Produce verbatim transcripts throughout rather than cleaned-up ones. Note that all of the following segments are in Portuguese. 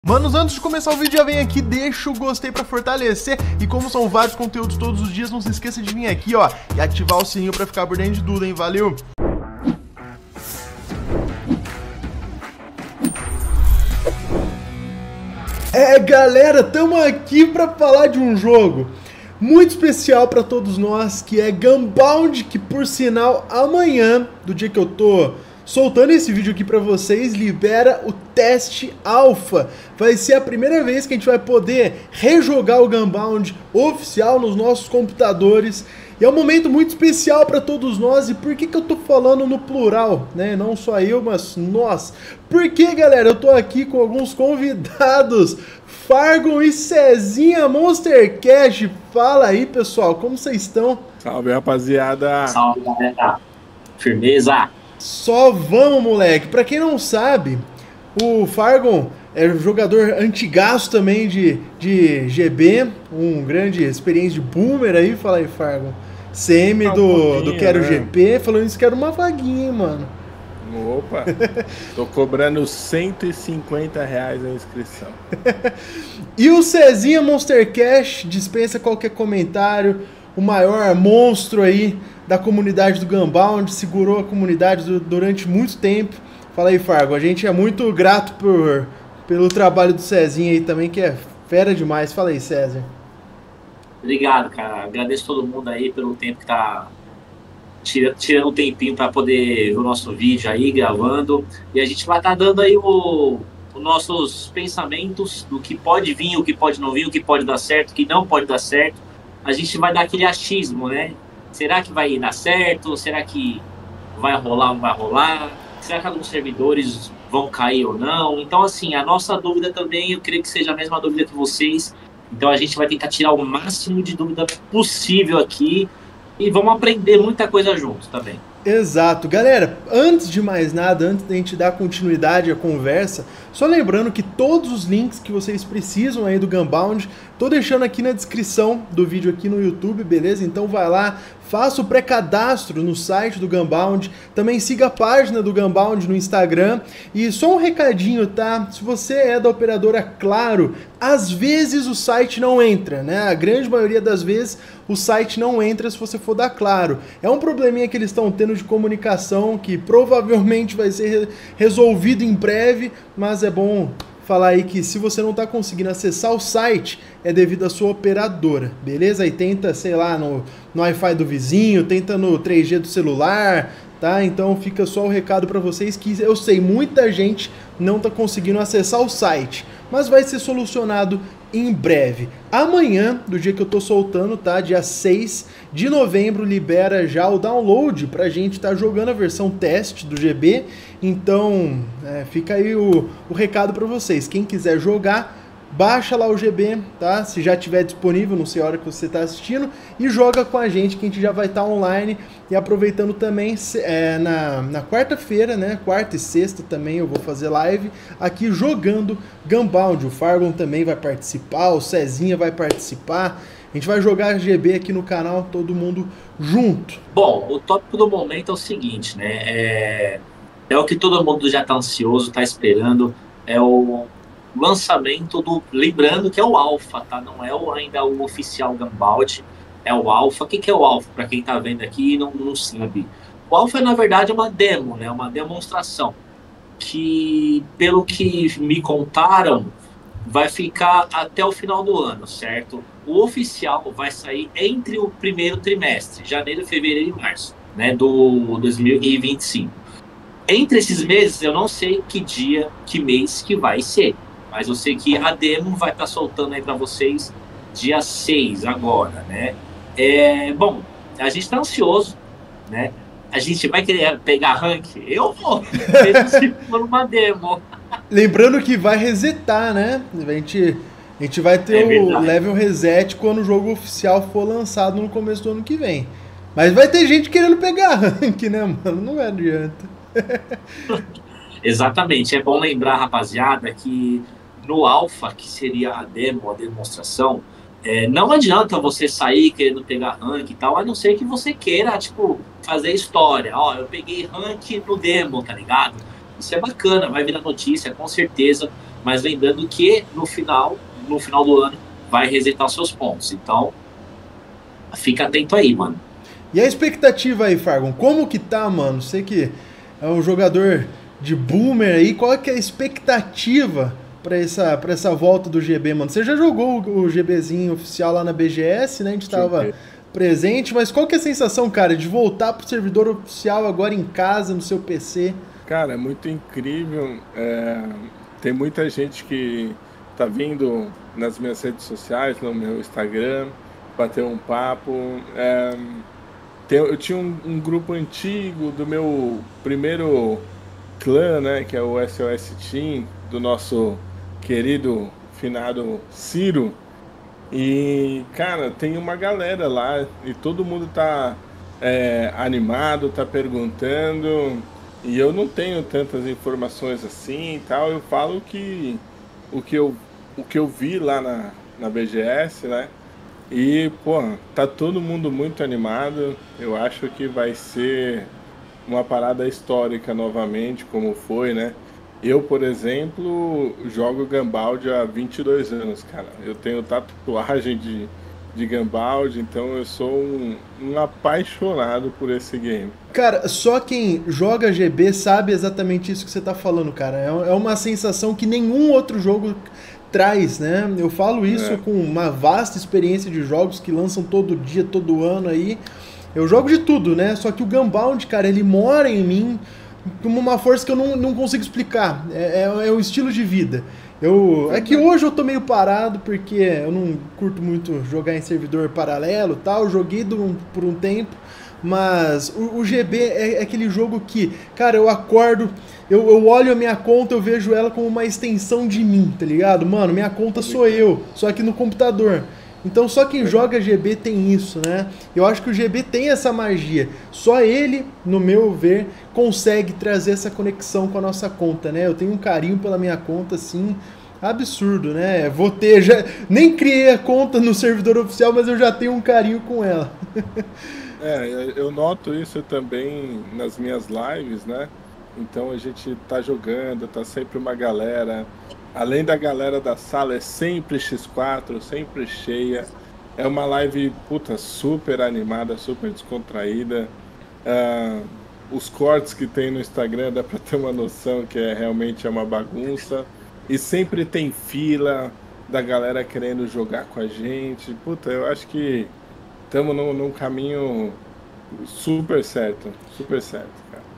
Manos, antes de começar o vídeo, já vem aqui, deixa o gostei pra fortalecer. E como são vários conteúdos todos os dias, não se esqueça de vir aqui, ó, e ativar o sininho pra ficar por dentro de tudo, hein? Valeu! É, galera, tamo aqui pra falar de um jogo muito especial pra todos nós, que é Gunbound, que por sinal, amanhã, do dia que eu tô soltando esse vídeo aqui pra vocês, libera o teste alfa. Vai ser a primeira vez que a gente vai poder rejogar o Gunbound oficial nos nossos computadores. E é um momento muito especial para todos nós. E por que que eu tô falando no plural, né? Não só eu, mas nós. Porque, galera, eu tô aqui com alguns convidados. Fargon e Cezinha Monster Cash. Fala aí, pessoal, como vocês estão? Salve, rapaziada. Salve, galera. Firmeza. Só vamos, moleque. Pra quem não sabe, o Fargon é jogador antigaço também de, de G B, um grande experiência de boomer aí. Fala aí, Fargon. C M do, um do Quero, né? G P, falando isso, quero uma vaguinha, hein, mano. Opa, tô cobrando cento e cinquenta reais a inscrição. E o Cezinha Monster Cash dispensa qualquer comentário, o maior monstro aí da comunidade do Gunbound, segurou a comunidade do, durante muito tempo. Fala aí, Fargo, a gente é muito grato por, pelo trabalho do Cezinha aí também, que é fera demais. Fala aí, César. Obrigado, cara. Agradeço todo mundo aí pelo tempo que tá tirando, tirando um tempinho para poder ver o nosso vídeo aí, gravando. E a gente vai estar tá dando aí o, os nossos pensamentos do que pode vir, o que pode não vir, o que pode dar certo, o que não pode dar certo. A gente vai dar aquele achismo, né? Será que vai dar certo? Será que vai rolar ou não vai rolar? Será que alguns servidores vão cair ou não? Então, assim, a nossa dúvida também, eu creio que seja a mesma dúvida que vocês. Então, a gente vai tentar tirar o máximo de dúvida possível aqui e vamos aprender muita coisa juntos também. Exato. Galera, antes de mais nada, antes da gente dar continuidade à conversa, só lembrando que todos os links que vocês precisam aí do Gunbound, tô deixando aqui na descrição do vídeo aqui no YouTube, beleza? Então vai lá, faça o pré-cadastro no site do Gunbound, também siga a página do Gunbound no Instagram. E só um recadinho, tá? Se você é da operadora Claro, às vezes o site não entra, né? A grande maioria das vezes o site não entra se você for da Claro. É um probleminha que eles estão tendo de comunicação que provavelmente vai ser resolvido em breve, mas é bom falar aí que se você não está conseguindo acessar o site, é devido à sua operadora, beleza? Aí tenta, sei lá, no, no Wi-Fi do vizinho, tenta no três G do celular, tá? Então fica só o recado para vocês que eu sei, muita gente não está conseguindo acessar o site, mas vai ser solucionado em breve. Amanhã, do dia que eu tô soltando, tá? Dia seis de novembro, libera já o download pra gente estar tá jogando a versão teste do G B. Então, é, fica aí o, o recado pra vocês. Quem quiser jogar, baixa lá o G B, tá? Se já tiver disponível, não sei a hora que você está assistindo, e joga com a gente, que a gente já vai estar tá online. E aproveitando também, é, na, na quarta-feira, né? Quarta e sexta também eu vou fazer live aqui jogando Gunbound. O Fargon também vai participar, o Cezinha vai participar. A gente vai jogar G B aqui no canal, todo mundo junto. Bom, o tópico do momento é o seguinte, né? É, é o que todo mundo já está ansioso, está esperando. É o lançamento do... Lembrando que é o Alpha, tá? Não é o, ainda o oficial Gunbound, é o Alpha. O que, que é o Alpha? Para quem tá vendo aqui e não, não sabe. O Alpha, na verdade, é uma demo, né? Uma demonstração que, pelo que me contaram, vai ficar até o final do ano, certo? O oficial vai sair entre o primeiro trimestre, janeiro, fevereiro e março, né? Do dois mil e vinte e cinco. Entre esses meses, eu não sei que dia, que mês que vai ser. Mas eu sei que a demo vai estar soltando aí para vocês dia seis agora, né? É, bom, a gente está ansioso, né? A gente vai querer pegar rank? Eu vou, mesmo se for uma demo. Lembrando que vai resetar, né? A gente, a gente vai ter é o level reset quando o jogo oficial for lançado no começo do ano que vem. Mas vai ter gente querendo pegar rank, né, mano? Não adianta. Exatamente, é bom lembrar, rapaziada, que no Alpha, que seria a demo, a demonstração, é, não adianta você sair querendo pegar rank e tal, a não ser que você queira, tipo, fazer história. Ó, eu peguei rank no demo, tá ligado? Isso é bacana, vai virar notícia, com certeza. mas lembrando que no final, no final do ano, vai resetar os seus pontos. Então, fica atento aí, mano. E a expectativa aí, Fargon? Como que tá, mano? Sei que é um jogador de boomer aí. Qual é que é a expectativa pra essa, pra essa volta do G B, mano? Você já jogou o, o GBzinho oficial lá na B G S, né? A gente tava presente, mas qual que é a sensação, cara, de voltar pro servidor oficial agora em casa, no seu P C? Cara, é muito incrível. É, tem muita gente que tá vindo nas minhas redes sociais, no meu Instagram, bater um papo. É, tem, eu tinha um, um grupo antigo do meu primeiro clã, né, que é o S O S Team, do nosso querido finado Ciro. E, cara, tem uma galera lá e todo mundo tá é, animado, tá perguntando. E eu não tenho tantas informações assim e tal. Eu falo que o que eu, o que eu vi lá na, na B G S, né? E, pô, tá todo mundo muito animado. Eu acho que vai ser uma parada histórica novamente, como foi, né? Eu, por exemplo, jogo Gunbound há vinte e dois anos, cara. Eu tenho tatuagem de, de Gunbound, então eu sou um, um apaixonado por esse game. Cara, só quem joga G B sabe exatamente isso que você tá falando, cara. É uma sensação que nenhum outro jogo traz, né? Eu falo isso é. com uma vasta experiência de jogos que lançam todo dia, todo ano aí. Eu jogo de tudo, né? Só que o Gunbound, cara, ele mora em mim como uma força que eu não, não consigo explicar. É, é, é um estilo de vida. Eu, é que hoje eu tô meio parado porque eu não curto muito jogar em servidor paralelo e tal. Joguei do, por um tempo, mas o, o G B é, é aquele jogo que, cara, eu acordo, eu, eu olho a minha conta, eu vejo ela como uma extensão de mim, tá ligado? Mano, minha conta sou eu, só que no computador. Então só quem joga G B tem isso, né? Eu acho que o G B tem essa magia. Só ele, no meu ver, consegue trazer essa conexão com a nossa conta, né? Eu tenho um carinho pela minha conta, assim, absurdo, né? Vou ter, já nem criei a conta no servidor oficial, mas eu já tenho um carinho com ela. É, eu noto isso também nas minhas lives, né? Então a gente tá jogando, tá sempre uma galera. Além da galera da sala, é sempre X quatro, sempre cheia. É uma live, puta, super animada, super descontraída. Uh, os cortes que tem no Instagram dá pra ter uma noção que é realmente é uma bagunça. E sempre tem fila da galera querendo jogar com a gente. Puta, eu acho que estamos num, num caminho super certo, super certo.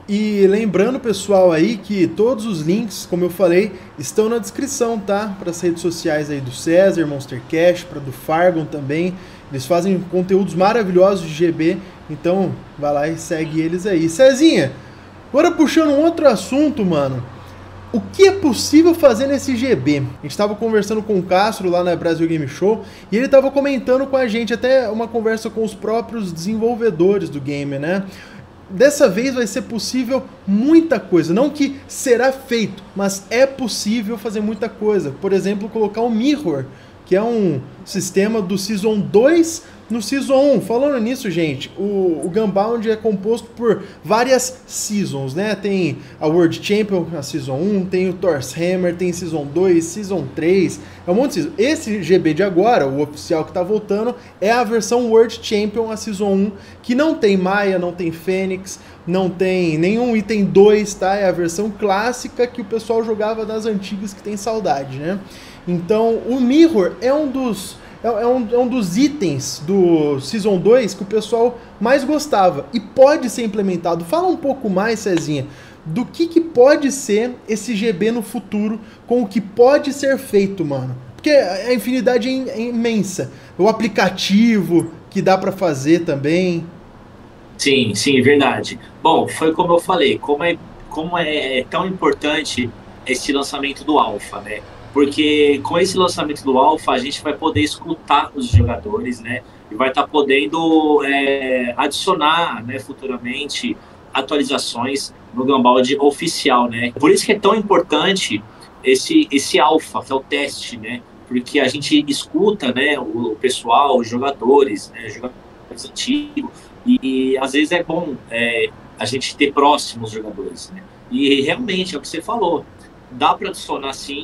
E lembrando, pessoal, aí que todos os links, como eu falei, estão na descrição, tá? Para as redes sociais aí do César, Monster Cash, para do Fargon também. Eles fazem conteúdos maravilhosos de G B, então vai lá e segue eles aí. Cezinha, agora puxando um outro assunto, mano. O que é possível fazer nesse G B? A gente estava conversando com o Castro lá na Brasil Game Show e ele estava comentando com a gente até uma conversa com os próprios desenvolvedores do game, né? Dessa vez vai ser possível muita coisa, não que será feito, mas é possível fazer muita coisa. Por exemplo, colocar um Mirror, que é um sistema do Season dois no Season um. Falando nisso, gente, o, o Gunbound é composto por várias Seasons, né? Tem a World Champion, a Season um, tem o Thor's Hammer, tem Season dois, Season três, é um monte de Season. Esse G B de agora, o oficial que tá voltando, é a versão World Champion, a Season um, que não tem Maia, não tem Fênix, não tem nenhum item dois, tá? É a versão clássica que o pessoal jogava das antigas, que tem saudade, né? Então, o Mirror é um dos... É um, é um dos itens do Season dois que o pessoal mais gostava e pode ser implementado. Fala um pouco mais, Cezinha, do que, que pode ser esse G B no futuro, com o que pode ser feito, mano. Porque a infinidade é imensa. O aplicativo que dá para fazer também. Sim, sim, verdade. Bom, foi como eu falei, como é, como é tão importante esse lançamento do Alpha, né? Porque com esse lançamento do Alpha, a gente vai poder escutar os jogadores, né? E vai estar podendo é, adicionar, né, futuramente atualizações no Gunbound oficial, né? Por isso que é tão importante esse, esse Alpha, que é o teste, né? Porque a gente escuta, né, o, o pessoal, os jogadores, né, os jogadores antigos, e, e às vezes é bom é, a gente ter próximos jogadores, né? E realmente, é o que você falou, dá para adicionar sim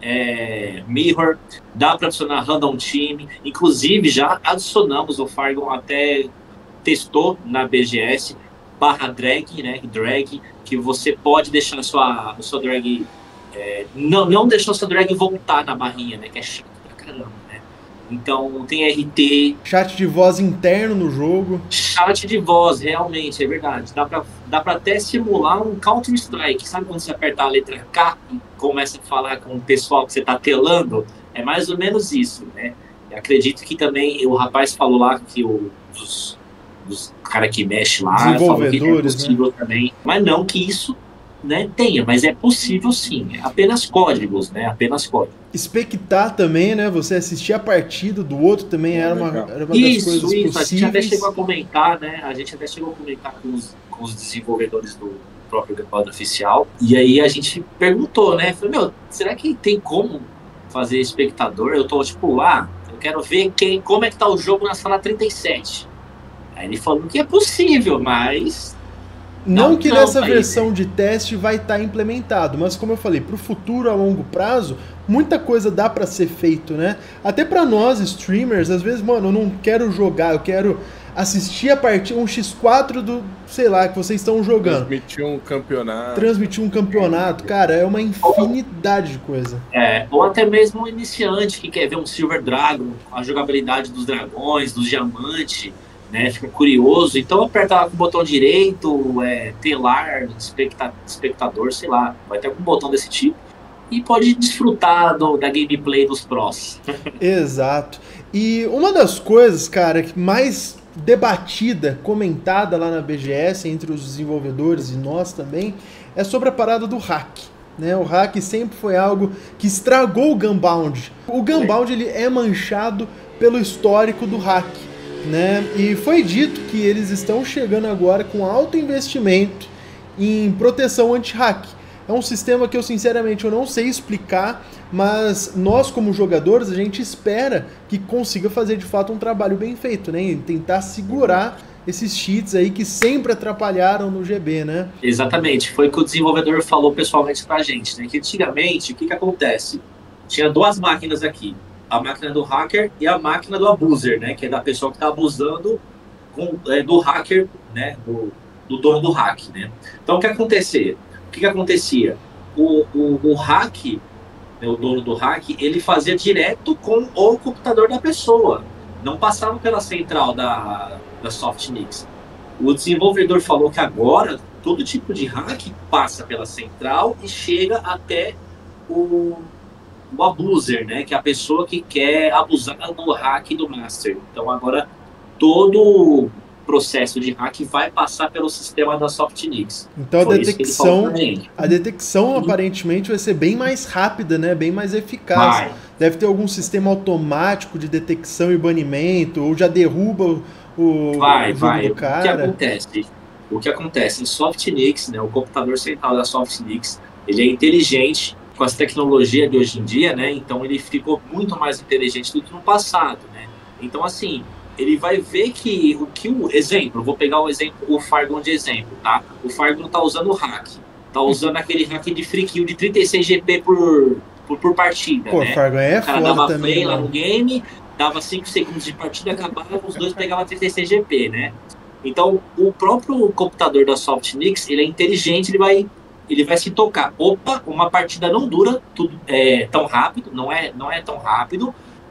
é, Mirror, dá para adicionar Random Team, inclusive já adicionamos, o Fargon até testou na B G S, barra drag, né, drag, que você pode deixar a sua, a sua drag, é, não, não deixar a sua drag voltar na barrinha, né, que é chato pra caramba, né. Então tem R T. Chat de voz interno no jogo. Chat de voz, realmente, é verdade. Dá pra, dá pra até simular um Counter-Strike. Sabe quando você aperta a letra K e começa a falar com o pessoal que você tá telando? É mais ou menos isso, né? Eu acredito que também o rapaz falou lá que o, os, os cara que mexe lá falou que é possível, né? Também. Mas não que isso, né, tenha, mas é possível sim. É apenas códigos, né? Apenas códigos. Expectar também, né? Você assistir a partida do outro também era uma, era uma isso, das coisas isso. possíveis. A gente até chegou a comentar, né? A gente até chegou a comentar com os, com os desenvolvedores do próprio Gunbound oficial. E aí a gente perguntou, né? Falei, meu, será que tem como fazer espectador? Eu tô tipo, ah, eu quero ver quem, como é que tá o jogo na sala trinta e sete. Aí ele falou que é possível, mas... Não, não que não, nessa aí, versão né? de teste vai estar implementado, mas como eu falei, para o futuro, a longo prazo, muita coisa dá para ser feito, né? Até para nós, streamers, às vezes, mano, eu não quero jogar, eu quero assistir a partida, um xis quatro do, sei lá, que vocês estão jogando. Transmitir um campeonato. Transmitir um campeonato, cara, é uma infinidade de coisa. É, ou até mesmo um iniciante que quer ver um Silver Dragon, a jogabilidade dos dragões, dos diamantes, né, fica curioso, então aperta lá com o botão direito, é, telar, especta, espectador, sei lá, vai ter algum botão desse tipo, e pode desfrutar do, da gameplay dos prós. Exato. E uma das coisas, cara, que mais debatida, comentada lá na B G S, entre os desenvolvedores e nós também, é sobre a parada do hack. Né? O hack sempre foi algo que estragou o Gunbound. O Gunbound ele é manchado pelo histórico do hack. Né? E foi dito que eles estão chegando agora com alto investimento em proteção anti-hack. É um sistema que eu sinceramente eu não sei explicar, mas nós como jogadores a gente espera que consiga fazer de fato um trabalho bem feito, né? E tentar segurar esses cheats aí que sempre atrapalharam no G B, né? Exatamente, foi o que o desenvolvedor falou pessoalmente pra gente, né? Que antigamente, o que que acontece? Tinha duas máquinas aqui. A máquina do hacker e a máquina do abuser, né? Que é da pessoa que está abusando com, é, do hacker, né? Do, do dono do hack, né? Então, o que acontecia? O que, que acontecia? O, o, o hack, né, o dono do hack, ele fazia direto com o computador da pessoa. Não passava pela central da, da Softnix. O desenvolvedor falou que agora, todo tipo de hack passa pela central e chega até o... o abuser, né, que é a pessoa que quer abusar do hack do master. Então agora todo o processo de hack vai passar pelo sistema da Softnix. Então a Foi detecção, a detecção uhum. aparentemente vai ser bem mais rápida, né, bem mais eficaz. Vai. Deve ter algum sistema automático de detecção e banimento, ou já derruba o, vai, o jogo vai. do cara. O que acontece? O que acontece? Em Softnix, né, o computador central da Softnix, ele é inteligente com as tecnologias de hoje em dia, né? Então ele ficou muito mais inteligente do que no passado, né? Então assim, ele vai ver que o que o exemplo, vou pegar o exemplo, o Fargon de exemplo, tá? O Fargon tá usando o hack, tá usando aquele hack de free kill de trinta e seis G P por, por, por partida, Pô, né? O Fargon é o cara foda dava também, play mano. lá no game, dava cinco segundos de partida, acabava, os dois pegavam trinta e seis G P, né? Então o próprio computador da Softnix, ele é inteligente, ele vai ele vai se tocar. Opa, uma partida não dura tudo, é, tão rápido, não é, não é tão rápido,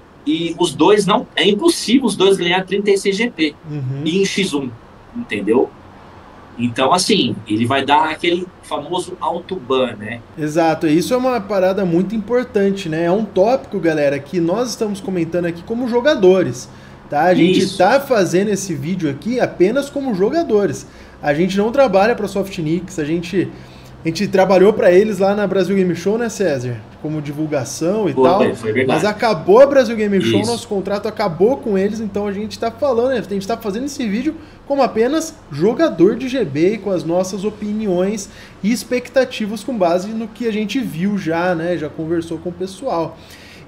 e os dois não, é impossível os dois ganhar trinta e seis G P uhum. e em xis um, entendeu? Então, assim, ele vai dar aquele famoso auto-ban, né? Exato, isso é uma parada muito importante, né? É um tópico, galera, que nós estamos comentando aqui como jogadores, tá? A gente Isso. tá fazendo esse vídeo aqui apenas como jogadores. A gente não trabalha para Softnix, a gente... A gente trabalhou para eles lá na Brasil Game Show, né, César? Como divulgação e Pô, tal. foi verdade. Mas acabou a Brasil Game Show, Isso. nosso contrato acabou com eles, então a gente tá falando, né? A gente tá fazendo esse vídeo como apenas jogador de G B e com as nossas opiniões e expectativas com base no que a gente viu já, né? Já conversou com o pessoal.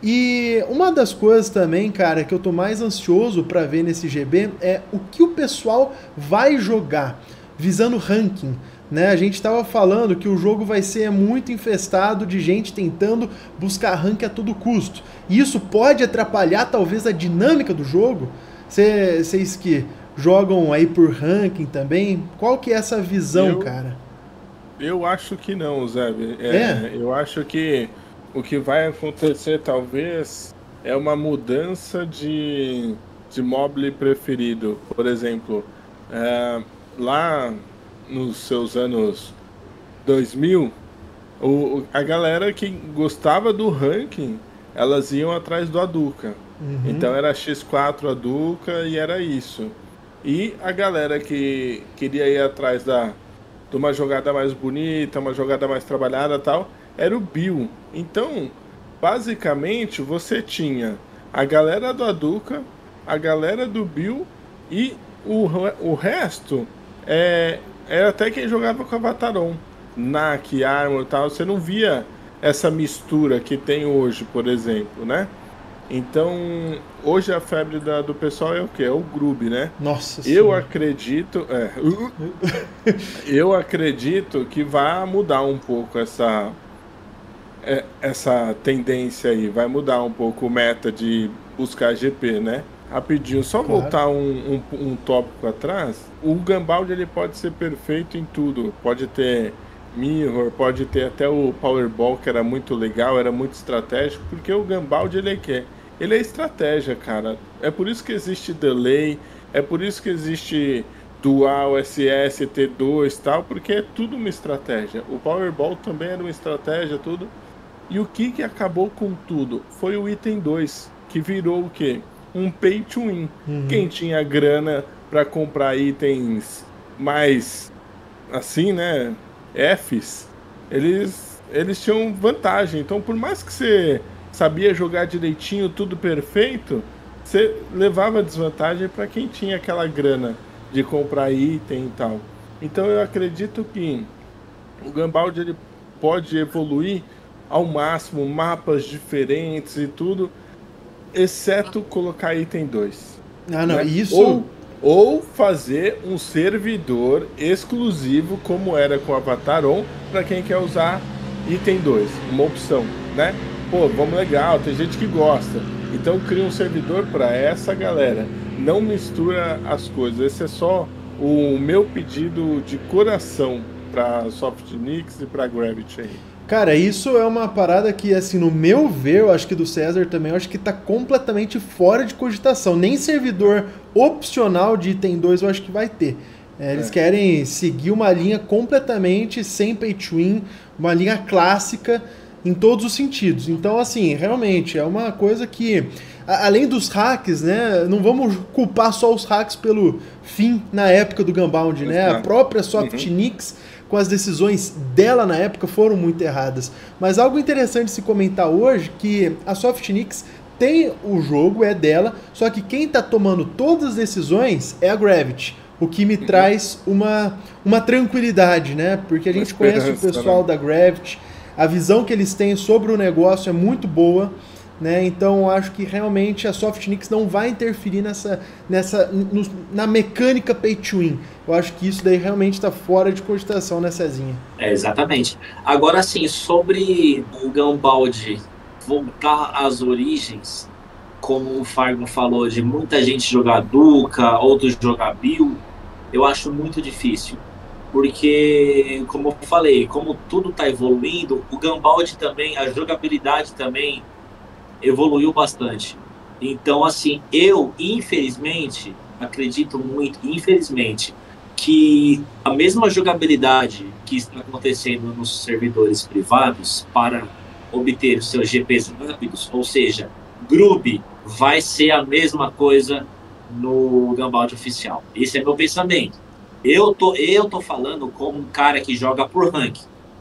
E uma das coisas também, cara, que eu tô mais ansioso para ver nesse G B é o que o pessoal vai jogar, visando ranking. né? A gente estava falando que o jogo vai ser muito infestado de gente tentando buscar rank a todo custo. E isso pode atrapalhar talvez a dinâmica do jogo. Vocês que jogam aí por ranking também, qual que é essa visão, eu, cara? Eu acho que não, Zé. É, é? Eu acho que o que vai acontecer talvez é uma mudança de, de mobile preferido. Por exemplo, é, lá nos seus anos dois mil, o, a galera que gostava do ranking, elas iam atrás do Hadouken. Uhum. Então era X quatro Hadouken e era isso. E a galera que queria ir atrás da, de uma jogada mais bonita, uma jogada mais trabalhada e tal, era o Bill. Então, basicamente, você tinha a galera do Hadouken, a galera do Bill e o, o resto é, era até quem jogava com Avataron. Nak, Armor e tal, você não via essa mistura que tem hoje, por exemplo, né? Então, hoje a febre da, do pessoal é o quê? É o Grub, né? Nossa Eu senhora. acredito... É, eu acredito que vai mudar um pouco essa, essa tendência aí. Vai mudar um pouco o meta de buscar G P, né? Rapidinho, só claro. voltar um, um, um tópico atrás. O Gunbound, ele pode ser perfeito em tudo. Pode ter Mirror, pode ter até o Powerball, que era muito legal, era muito estratégico, porque o Gunbound, ele é que ele é estratégia, cara. É por isso que existe delay, é por isso que existe dual, S S, T dois e tal, porque é tudo uma estratégia. O Powerball também era uma estratégia, tudo. E o que que acabou com tudo? Foi o item dois, que virou o quê? Um pay to win. Uhum. Quem tinha grana para comprar itens mais assim, né? Fs, eles, eles tinham vantagem. Então, por mais que você sabia jogar direitinho, tudo perfeito, você levava desvantagem para quem tinha aquela grana de comprar item e tal. Então, eu acredito que o Gunbound, ele pode evoluir ao máximo, mapas diferentes e tudo, exceto colocar item dois. Ah, não, né? isso... Ou, ou fazer um servidor exclusivo, como era com o Avataron, para quem quer usar item dois, uma opção, né? Pô, vamos legal, tem gente que gosta. Então cria um servidor para essa galera. Não mistura as coisas. Esse é só o meu pedido de coração para Softnix e para Gravity aí. Cara, isso é uma parada que, assim, no meu ver, eu acho que do César também, eu acho que tá completamente fora de cogitação. Nem servidor opcional de item dois eu acho que vai ter. É, eles é. querem seguir uma linha completamente sem pay to win, uma linha clássica em todos os sentidos. Então, assim, realmente, é uma coisa que, a, além dos hacks, né, não vamos culpar só os hacks pelo fim na época do Gunbound, né? A própria Softnix... Uhum. com as decisões dela na época foram muito erradas. Mas algo interessante de se comentar hoje, que a Softnix tem o jogo, é dela, só que quem está tomando todas as decisões é a Gravity, o que me traz uma, uma tranquilidade, né? Porque a gente conhece o pessoal da Gravity, a visão que eles têm sobre o negócio é muito boa, né? Então acho que realmente a Softnix não vai interferir nessa, nessa, no, na mecânica pay to win. Eu acho que isso daí realmente está fora de cogitação, né, Cezinha? É, exatamente. Agora sim, sobre o Gunbound voltar às origens, como o Fargo falou, de muita gente jogar Duca, outros jogar Bill, eu acho muito difícil. Porque, como eu falei, como tudo está evoluindo, o Gunbound também, a jogabilidade também evoluiu bastante. Então, assim, eu, infelizmente, acredito muito, infelizmente, que a mesma jogabilidade que está acontecendo nos servidores privados para obter os seus G Ps rápidos, ou seja, Grub, vai ser a mesma coisa no Gunbound oficial. Esse é meu pensamento. Eu tô, eu tô falando como um cara que joga por rank.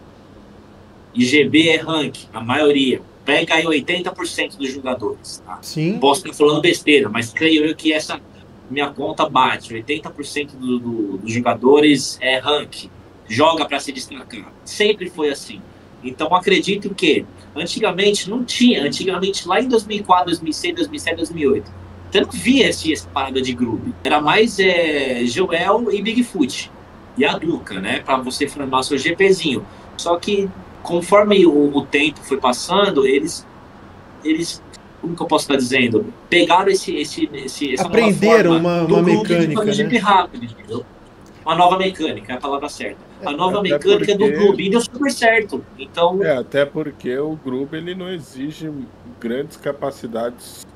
E G B é rank, a maioria. Pega aí oitenta por cento dos jogadores. Tá? Sim. Posso estar falando besteira, mas creio eu que essa minha conta bate. oitenta por cento do, do, dos jogadores é rank. Joga para se destacar. Sempre foi assim. Então acredito que antigamente não tinha. Antigamente lá em dois mil e quatro, dois mil e seis, dois mil e sete, dois mil e oito. Você não via essa parada de Grub. Era mais é, Joel e Bigfoot. e a Duca, né? Para você formar seu GPzinho. Só que conforme o, o tempo foi passando, eles, eles, como que eu posso estar dizendo? Pegaram esse, esse, esse, essa aprenderam nova forma uma, do uma grupo de mecânica, fazer G P né? rápido, entendeu? Uma nova mecânica, é a palavra certa. A nova Até mecânica porque- do Groove deu super certo. Então, É, até porque o Groove ele não exige grandes capacidades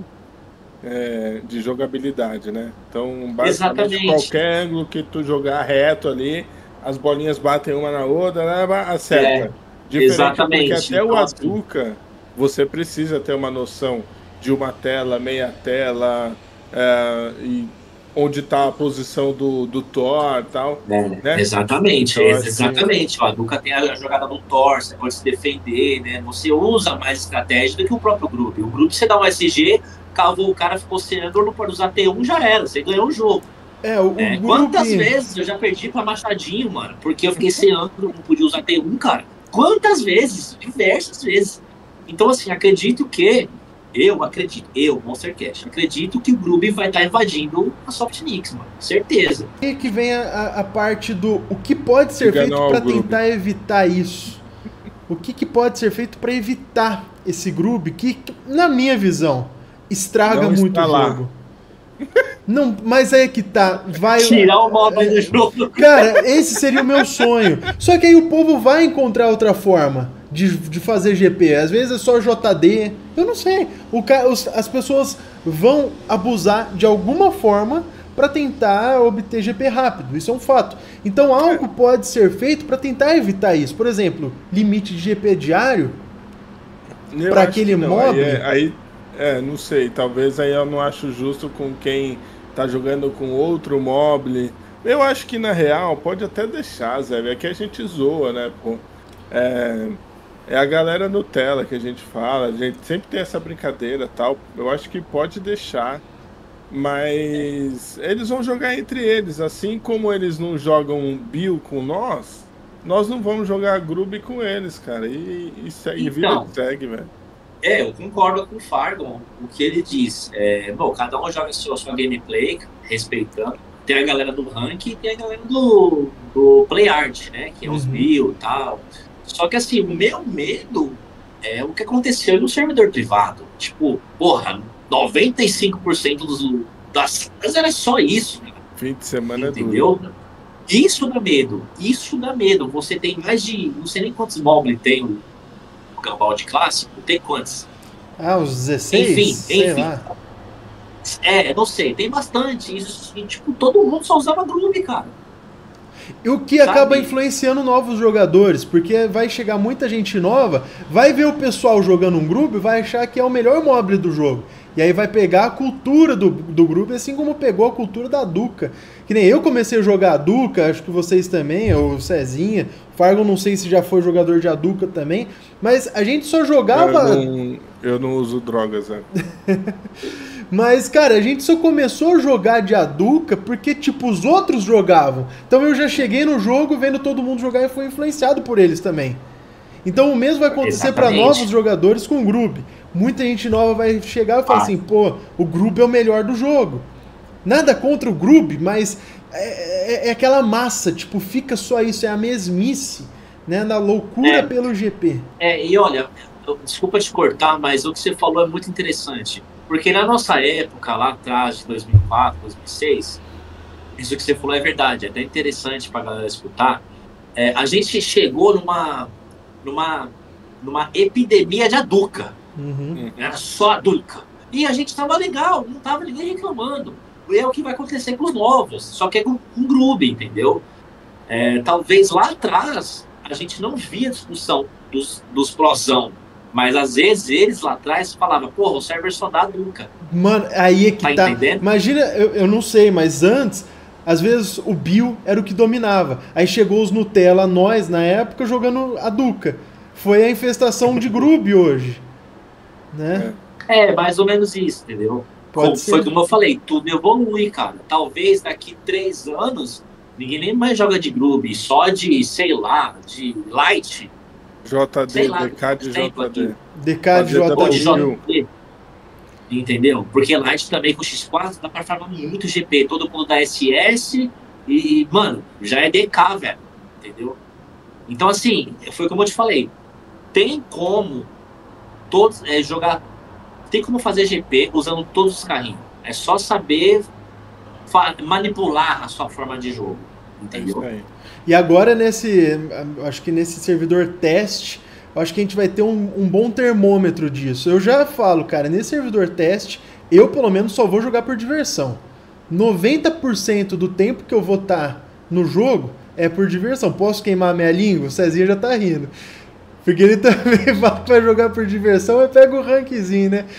é, de jogabilidade, né? Então, basicamente, exatamente. qualquer ângulo que tu jogar reto ali, as bolinhas batem uma na outra, né, acerta. É, Diferente exatamente. porque até o Então, assim, Hadouken, você precisa ter uma noção de uma tela, meia tela, é, e onde está a posição do, do Thor e tal, É, né? exatamente, Então, ex- assim, exatamente. O Hadouken tem a jogada do Thor, você pode se defender, né? Você usa mais estratégia do que o próprio grupo. O grupo você dá um S G, cavou o cara, ficou sem ângulo, não pode usar T um, já era, você ganhou o jogo. É, o, Né? o Quantas grupo... vezes eu já perdi pra Machadinho, mano, porque eu fiquei sem ângulo, não podia usar T um, cara. Quantas vezes? Diversas vezes. Então, assim, acredito que Eu acredito, eu, Monstercast, acredito que o Groove vai estar invadindo a Softnix, mano. Certeza. E que vem a, a parte do o que pode ser Diga feito não ao para Groove. tentar evitar isso. O que, que pode ser feito para evitar esse Groove que, na minha visão, estraga Não muito está o lá. jogo. Não, mas aí é que tá. Vai, Tirar o mob do jogo. Cara, esse seria o meu sonho. Só que aí o povo vai encontrar outra forma de, de fazer G P. Às vezes é só J D. Eu não sei. O, ca- os- as pessoas vão abusar de alguma forma para tentar obter G P rápido. Isso é um fato. Então algo pode ser feito para tentar evitar isso. Por exemplo, limite de G P diário. Eu Pra acho aquele que não. mob? Aí, é, aí, é, não sei. Talvez aí eu não acho justo com quem tá jogando com outro mobile. Eu acho que na real pode até deixar, Zé. É que a gente zoa, né? Pô. É, é a galera Nutella que a gente fala. A gente sempre tem essa brincadeira e tal. Eu acho que pode deixar. Mas eles vão jogar entre eles. Assim como eles não jogam Bill com nós, nós não vamos jogar Groove com eles, cara. E, e, segue, e vida Então. que segue, velho. É, eu concordo com o Fargon, o que ele diz. É, bom, cada um joga a sua, sua gameplay, respeitando. Tem a galera do rank e tem a galera do, do play art, né? Que é os Uhum. mil e tal. Só que assim, o meu medo é o que aconteceu no servidor privado. Tipo, porra, noventa e cinco por cento dos, das salas era só isso, né? Fim de semana é duro. Entendeu? Isso dá medo. Isso dá medo. Você tem mais de. Não sei nem quantos mobs tem o Gunbound clássico. Tem quantos? Ah, os dezesseis? Enfim, Sei enfim. lá. É, não sei. Tem bastante. Isso, e, tipo, todo mundo só usava Groove, cara. E o que Sabe? acaba influenciando novos jogadores, porque vai chegar muita gente nova, vai ver o pessoal jogando um grupo e vai achar que é o melhor mobile do jogo. E aí vai pegar a cultura do, do grupo, assim como pegou a cultura da Duca. Que nem eu comecei a jogar a Duca, acho que vocês também, o Cezinha, o Fargo não sei se já foi jogador de Aduca também, mas a gente só jogava... Eu não, eu não uso drogas, Zé. Mas, cara, a gente só começou a jogar de Aduca porque, tipo, os outros jogavam. Então eu já cheguei no jogo vendo todo mundo jogar e fui influenciado por eles também. Então o mesmo vai acontecer para Exatamente. novos jogadores com o Groove. Muita gente nova vai chegar e falar Ah. assim, pô, o Groove é o melhor do jogo. Nada contra o Groove, mas é, é- é aquela massa, tipo, fica só isso, é a mesmice, né, na loucura É. pelo G P. É, e olha, eu- desculpa te cortar, mas o que você falou é muito interessante. Porque na nossa época, lá atrás, de dois mil e quatro, dois mil e seis, isso que você falou é verdade, é até interessante pra galera escutar. É, a gente chegou numa, numa, numa epidemia de Aduca. Uhum. Era só Aduca. E a gente tava legal, não tava ninguém reclamando. E é o que vai acontecer com os novos, só que é com, com Groove, entendeu? É, talvez lá atrás a gente não via discussão dos, dos prosão, mas às vezes eles lá atrás falavam, porra, o server só dá Aduca. Mano, aí é que Tá tá. entendendo? Imagina, eu, eu não sei, mas antes, às vezes o Bill era o que dominava. Aí chegou os Nutella, nós, na época, jogando a Duca. Foi a infestação de Groove hoje. Né? É, mais ou menos isso, entendeu? Pode Como, ser. foi como eu falei, tudo evolui, cara. Talvez daqui três anos ninguém nem mais joga de Groove, só de, sei lá, de Light, J D, Sei lá, D K de exemplo J D. aqui. D K de Fazer ou de J D. W. J D. Entendeu? Porque Light também com X quatro dá pra farmar muito G P. Todo mundo dá S S, E, mano, já é D K, velho. Entendeu? Então, assim, foi como eu te falei. Tem como todos é, jogar... Tem como fazer G P usando todos os carrinhos. É só saber manipular a sua forma de jogo. Entendeu? É e agora, nesse... Acho que nesse servidor teste... Acho que a gente vai ter um, um bom termômetro disso. Eu já falo, cara, nesse servidor teste, eu pelo menos só vou jogar por diversão. noventa por cento do tempo que eu vou estar no jogo é por diversão. Posso queimar minha língua? O Cezinha já tá rindo. Porque ele também fala pra jogar por diversão, eu pego o rankzinho, né?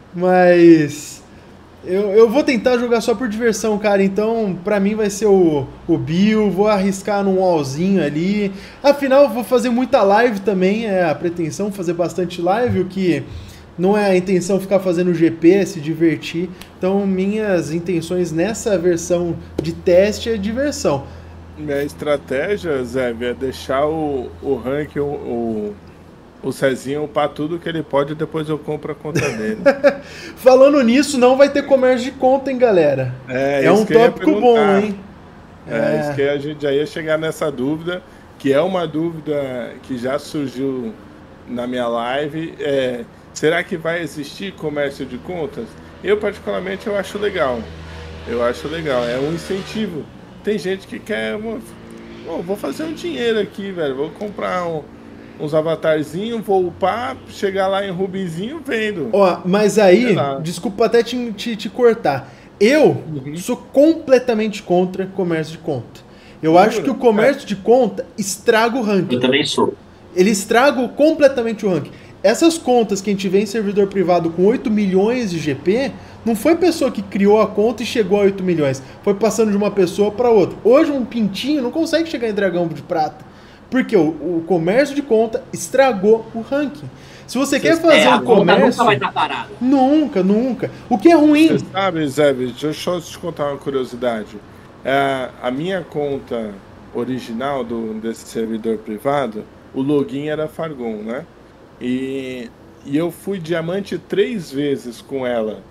Mas... Eu, eu vou tentar jogar só por diversão, cara. Então, pra mim vai ser o, o Bill. Vou arriscar num wallzinho ali. Afinal, eu vou fazer muita live também. É a pretensão fazer bastante live. O que não é a intenção ficar fazendo G P, se divertir. Então, minhas intenções nessa versão de teste é diversão. Minha estratégia, Zé, é deixar o, o rank, o, o, o Cezinho upar tudo que ele pode e depois eu compro a conta dele. Falando nisso, não vai ter comércio de conta, hein, galera? É, é um tópico bom, hein? É, é, isso que a gente já ia chegar nessa dúvida, que é uma dúvida que já surgiu na minha live. É, será que vai existir comércio de contas? Eu, particularmente, eu acho legal. Eu acho legal, é um incentivo. Tem gente que quer... Oh, vou fazer um dinheiro aqui, velho. Vou comprar um... uns avatarzinhos, vou upar, chegar lá em Rubizinho, vendo. Ó, mas aí, desculpa até te, te, te cortar. Eu uhum. sou completamente contra comércio de conta. Eu Jura? acho que o comércio é. de conta estraga o ranking. Eu também sou. Ele estraga completamente o ranking. Essas contas que a gente vê em servidor privado com oito milhões de G P, não foi pessoa que criou a conta e chegou a oito milhões. Foi passando de uma pessoa para outra. Hoje um pintinho não consegue chegar em dragão de prata. Porque o, o comércio de conta estragou o ranking. Se você Cê quer fazer é, um comércio... Nunca vai estar parado. Nunca, nunca. O que é ruim... Você sabe, Zé, deixa eu te contar uma curiosidade. É, a minha conta original do, desse servidor privado, o login era Fargon, né? E, e eu fui diamante três vezes com ela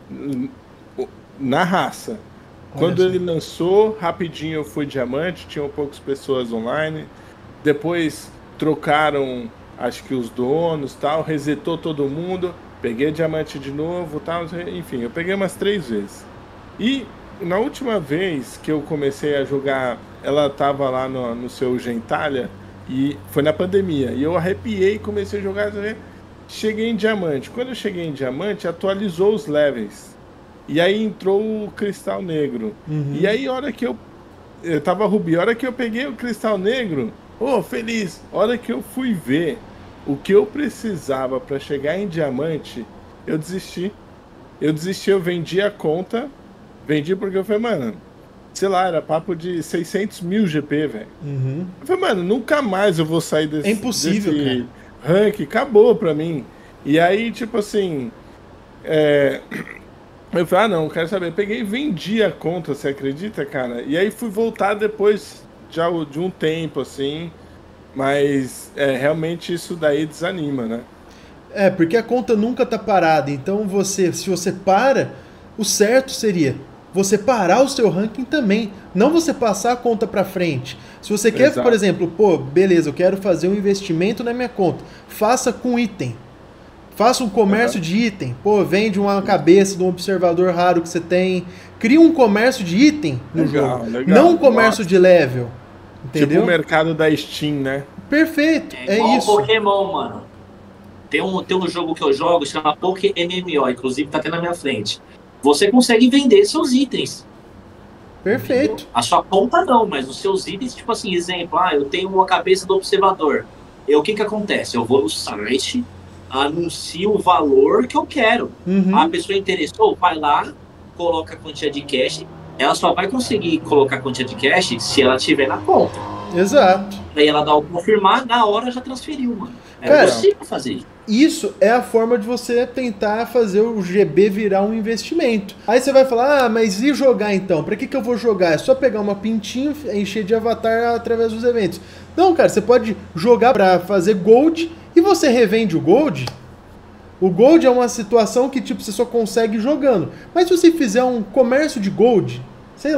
na raça. Olha Quando assim. ele lançou, rapidinho eu fui diamante, tinham poucas pessoas online... Depois trocaram, acho que os donos, tal, resetou todo mundo, peguei diamante de novo, tal, enfim, eu peguei umas três vezes. E na última vez que eu comecei a jogar, ela tava lá no, no seu Gentalha, e foi na pandemia, e eu arrepiei e comecei a jogar, cheguei em diamante. Quando eu cheguei em diamante, atualizou os levels, e aí entrou o cristal negro. Uhum. E aí, a hora que eu, eu tava rubi, a hora que eu peguei o cristal negro, oh, feliz! A hora que eu fui ver o que eu precisava para chegar em diamante, eu desisti. Eu desisti, eu vendi a conta. Vendi porque eu falei, mano, sei lá, era papo de seiscentos mil G P, velho. Uhum. Eu falei, mano, nunca mais eu vou sair desse, é impossível, desse rank. Acabou pra mim. E aí, tipo assim, é... eu falei, ah, não, quero saber. Peguei e vendi a conta, você acredita, cara? E aí fui voltar depois... já de um tempo, assim, mas é, realmente isso daí desanima, né? É, porque a conta nunca tá parada, então você, se você para, o certo seria você parar o seu ranking também, não você passar a conta pra frente. Se você quer, Exato. por exemplo, pô, beleza, eu quero fazer um investimento na minha conta, faça com item. Faça um comércio uhum. de item. Pô, vende uma cabeça de um observador raro que você tem. Cria um comércio de item no legal, jogo. Legal. Não um comércio Nossa. de level. Entendeu? Tipo o mercado da Steam, né? Perfeito, é, é isso. Pokémon, mano. Tem um, tem um jogo que eu jogo, chama Poké M M O, inclusive tá até na minha frente. Você consegue vender seus itens. Perfeito. Entendeu? A sua conta não, mas os seus itens, tipo assim, exemplo, ah, eu tenho uma cabeça do observador. E o que que acontece? Eu vou no site... anuncio o valor que eu quero. Uhum. A pessoa interessou, vai lá, coloca a quantia de cash. Ela só vai conseguir colocar a quantia de cash se ela tiver na conta. Exato. Aí ela dá o confirmar, na hora já transferiu, mano. É Cara, possível fazer isso. Isso é a forma de você tentar fazer o G B virar um investimento. Aí você vai falar, ah, mas e jogar então? Pra que que eu vou jogar? É só pegar uma pintinha, encher de avatar através dos eventos. Não, cara, você pode jogar pra fazer gold e você revende o gold. O gold é uma situação que tipo você só consegue jogando. Mas se você fizer um comércio de gold, sei lá,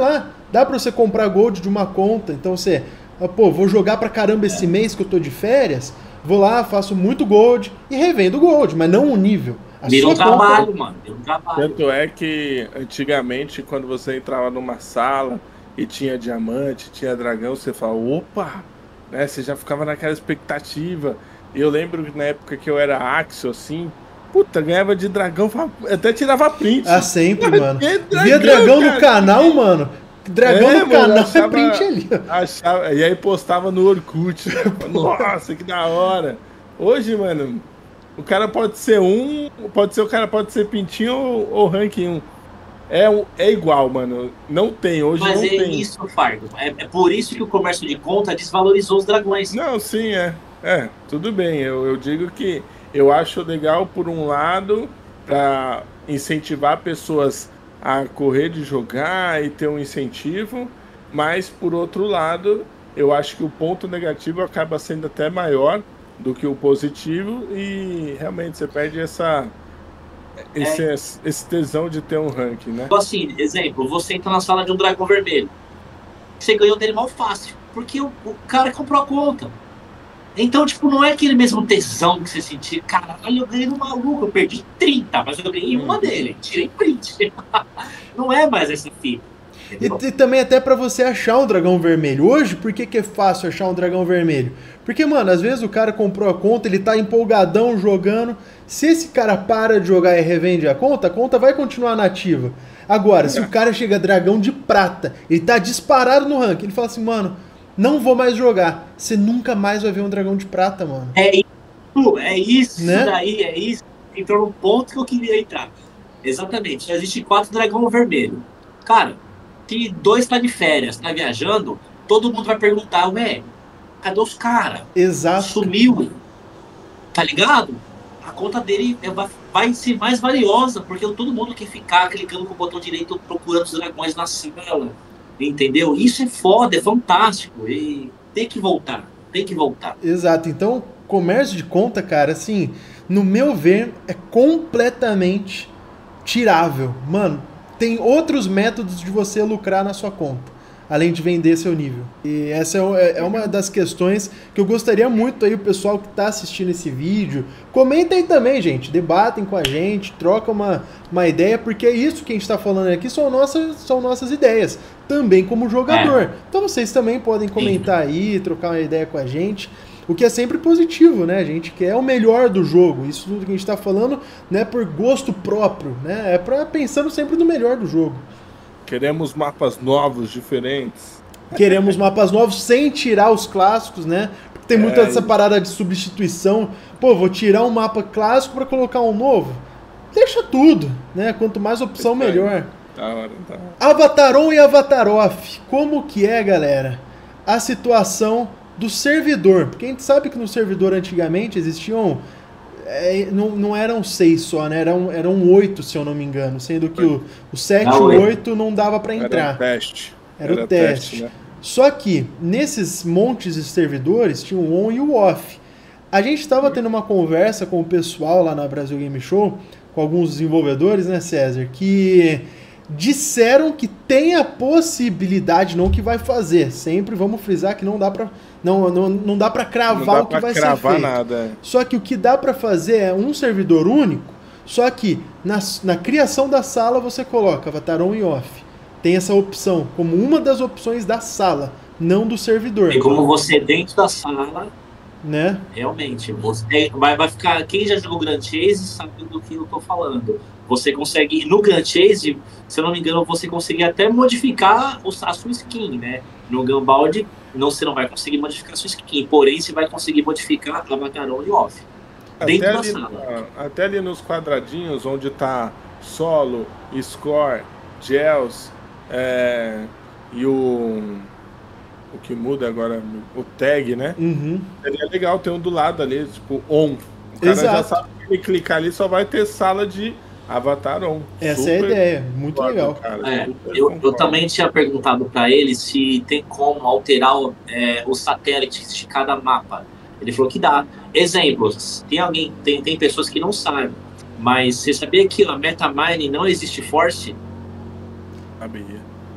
Dá pra você comprar gold de uma conta, então você, pô, vou jogar pra caramba esse mês que eu tô de férias, vou lá, faço muito gold e revendo gold, mas não o nível. Virou um trabalho, conta... mano. Virou um trabalho. Tanto é que antigamente, quando você entrava numa sala e tinha diamante, tinha dragão, você falava, opa, né? Você já ficava naquela expectativa. Eu lembro que na época que eu era Axel, assim, puta, ganhava de dragão, até tirava print. Ah, sempre, mano. Dragão, Via dragão cara, no canal, que... mano. Dragão é, no mano, canal achava, é print ali. Achava, e aí postava no Orkut. Nossa, que da hora. Hoje, mano, o cara pode ser um, pode ser o cara pode ser pintinho ou, ou ranking um. É, é igual, mano. Não tem, hoje Mas não é tem. isso, Fargo. É, é por isso que o comércio de conta desvalorizou os dragões. Não, sim, é. É, tudo bem. Eu, eu digo que eu acho legal, por um lado, para incentivar pessoas a correr de jogar e ter um incentivo, mas, por outro lado, eu acho que o ponto negativo acaba sendo até maior do que o positivo e realmente você perde essa, esse, é. esse tesão de ter um ranking, né? Assim, exemplo, você entra na sala de um dragão vermelho, você ganhou dele mal fácil, porque o, o cara comprou a conta. Então, tipo, não é aquele mesmo tesão que você sentia, caralho, eu ganhei no maluco, eu perdi trinta, mas eu ganhei uma dele, tirei print. Não é mais essa fita. E, e também até pra você achar um dragão vermelho. Hoje, por que que é fácil achar um dragão vermelho? Porque, mano, às vezes o cara comprou a conta, ele tá empolgadão jogando. Se esse cara para de jogar e revende a conta, a conta vai continuar nativa. Agora, se o cara chega dragão de prata, ele tá disparado no ranking, ele fala assim, mano, não vou mais jogar. Você nunca mais vai ver um dragão de prata, mano. É isso, é isso né? daí, é isso. Entrou no ponto que eu queria entrar. Exatamente, já existe quatro dragão vermelho. Cara, se dois tá de férias, tá viajando, todo mundo vai perguntar, ué, cadê os caras? Exato. Sumiu. Tá ligado? A conta dele vai ser mais valiosa, porque todo mundo quer ficar clicando com o botão direito procurando os dragões na sala. Entendeu? Isso é foda, é fantástico. E tem que voltar, tem que voltar. Exato. Então, comércio de conta, cara, assim, no meu ver, é completamente tirável. Mano, tem outros métodos de você lucrar na sua conta, além de vender seu nível. E essa é uma das questões que eu gostaria muito aí, o pessoal que está assistindo esse vídeo, comentem também, gente, debatem com a gente, troca uma, uma ideia, porque é isso que a gente está falando aqui, são nossas, são nossas ideias, também como jogador. É. Então vocês também podem comentar aí, trocar uma ideia com a gente, o que é sempre positivo, né? A gente quer o melhor do jogo, isso tudo que a gente está falando não é por gosto próprio, né? É pra, pensando sempre no melhor do jogo. Queremos mapas novos, diferentes. Queremos mapas novos sem tirar os clássicos, né? Porque tem muita é, essa parada de substituição. Pô, vou tirar um mapa clássico para colocar um novo. Deixa tudo, né? Quanto mais opção, melhor. Da hora, da hora. Avataron e Avataroth. Como que é, galera? A situação do servidor. Porque a gente sabe que no servidor antigamente existiam... É, não, não eram seis só, né? Eram, eram oito, se eu não me engano. Sendo que o, o sete e o oito não dava para entrar. Era o teste. Era, Era o teste. teste né? Só que, nesses montes de servidores, tinha o on e o off. A gente estava tendo uma conversa com o pessoal lá na Brasil Game Show, com alguns desenvolvedores, né, César? Que disseram que tem a possibilidade, não que vai fazer. Sempre vamos frisar que não dá para... Não, não, não dá pra cravar não dá o que pra vai cravar ser feito. Nada. Só que o que dá pra fazer é um servidor único, só que na, na criação da sala você coloca Avataron e Off. Tem essa opção como uma das opções da sala, não do servidor. E como você dentro da sala, né? Realmente, você vai, vai ficar... Quem já jogou Grand Chase sabe do que eu tô falando. Você consegue, no Grand Chase, se eu não me engano, você consegue até modificar a sua skin, né? No Gunbound, não, você não vai conseguir modificar a sua skin, porém você vai conseguir modificar Avataron e Off. Dentro até da ali, sala. Até ali nos quadradinhos, onde tá solo, score, gels, é, e o... O que muda agora, o tag, né? Uhum. Seria legal ter um do lado ali, tipo, on. O cara Exato. já sabe que ele clicar ali só vai ter sala de Avatar on. Essa Super é a ideia, muito legal. Cara, é, eu, eu também tinha perguntado para ele se tem como alterar é, os satélites de cada mapa. Ele falou que dá. Exemplos, tem alguém, tem, tem pessoas que não sabem, mas você sabia que na MetaMine não existe Force? Sabia.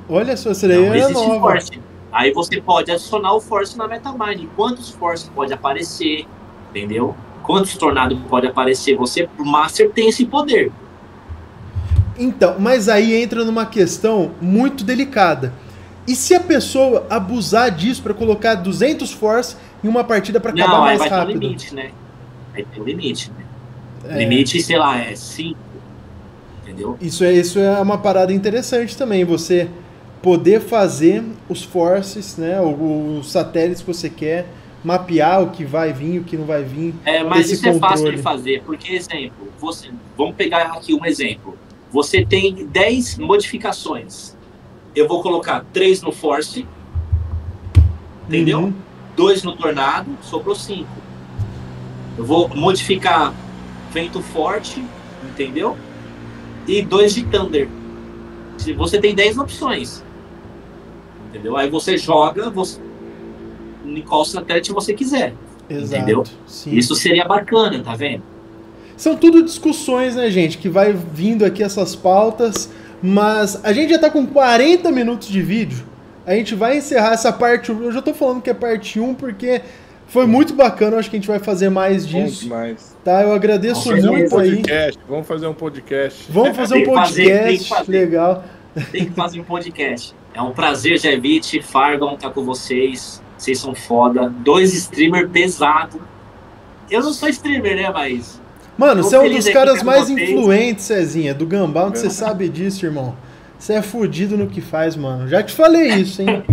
Olha só, essa daí Não é existe nova. force. Aí você pode adicionar o force na MetaMind. Quantos force pode aparecer, entendeu? Quantos tornados pode aparecer? Você, o Master, tem esse poder. Então, mas aí entra numa questão muito delicada. E se a pessoa abusar disso para colocar duzentos force em uma partida para acabar Não, aí mais vai rápido? ter um limite, né? Aí tem um limite, né? É. Limite, sei lá, é cinco. Entendeu? Isso é, isso é uma parada interessante também, você poder fazer os forces, né, os satélites que você quer, mapear o que vai vir, o que não vai vir. É, mas esse isso é fácil controle. de fazer, porque, exemplo, você, vamos pegar aqui um exemplo. Você tem dez modificações. Eu vou colocar três no force, entendeu? Uhum. dois no tornado, sobrou cinco. Eu vou modificar vento forte, entendeu? E dois de thunder. Você tem dez opções, entendeu? Aí você joga você, em qual satélite você quiser. Exato, entendeu? sim. Isso seria bacana, tá vendo? São tudo discussões, né, gente, que vai vindo aqui essas pautas, mas a gente já tá com quarenta minutos de vídeo. A gente vai encerrar essa parte, eu já tô falando que é parte um porque foi muito bacana, acho que a gente vai fazer mais disso. Bom demais. Tá, eu agradeço Vamos fazer um muito aí. Podcast, vamos fazer um podcast. Vamos fazer um Tem que fazer, tem que podcast, fazer. legal. Tem que fazer um podcast. É um prazer, Jevite, Fargon, tá com vocês. Vocês são foda. Dois streamers pesados. Eu não sou streamer, né, mas... Mano, Tô você é um feliz dos aqui caras com mais vocês. influentes, Cezinha, do Gunbound, você sabe disso, irmão. Você é fudido no que faz, mano. Já te falei isso, hein?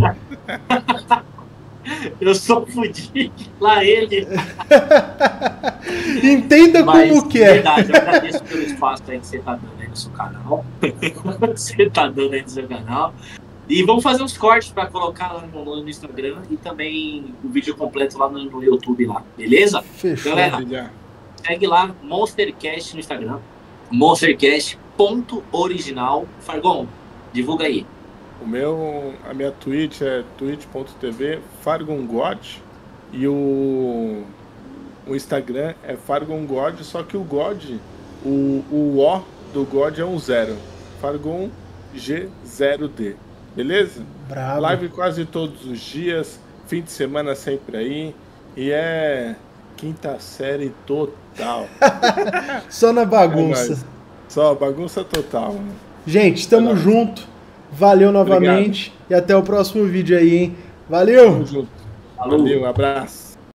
Eu sou fudido. Lá ele. Entenda Mas, como que de é. verdade, eu agradeço pelo espaço aí que você tá dando aí no seu canal. Você tá dando aí no seu canal. E vamos fazer uns cortes para colocar lá no, no Instagram e também o vídeo completo lá no, no YouTube lá, beleza? Fechou. Galera, segue lá, MonsterCast no Instagram, monstercast.original. Fargon, divulga aí. O meu, a minha Twitch é twitch ponto tv fargongod e o, o Instagram é fargongod, só que o God, o, o O do God é um zero, Fargon G zero D, beleza? Bravo. Live quase todos os dias, fim de semana sempre aí, e é quinta série total. Só na É bagunça. nóis. Só bagunça total. Mano. Gente, tamo É junto. Valeu novamente. Obrigado. E até o próximo vídeo aí, hein? Valeu! Tamo junto. Falou. Valeu, um abraço.